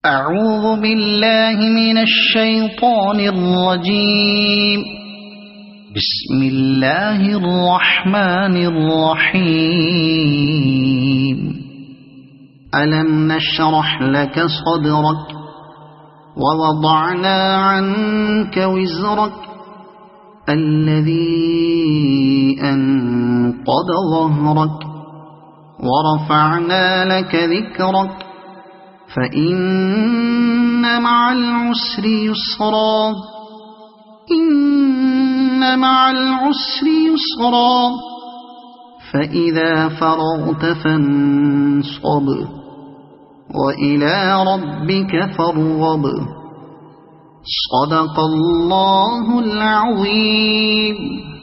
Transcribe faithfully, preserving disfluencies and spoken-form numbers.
أعوذ بالله من الشيطان الرجيم. بسم الله الرحمن الرحيم. ألم نشرح لك صدرك ووضعنا عنك وزرك الذي أنقض ظهرك ورفعنا لك ذكرك فإن مع العسر يسرا إن مع العسر يسرا فإذا فرغت فانصب وإلى ربك فارغب. صدق الله العظيم.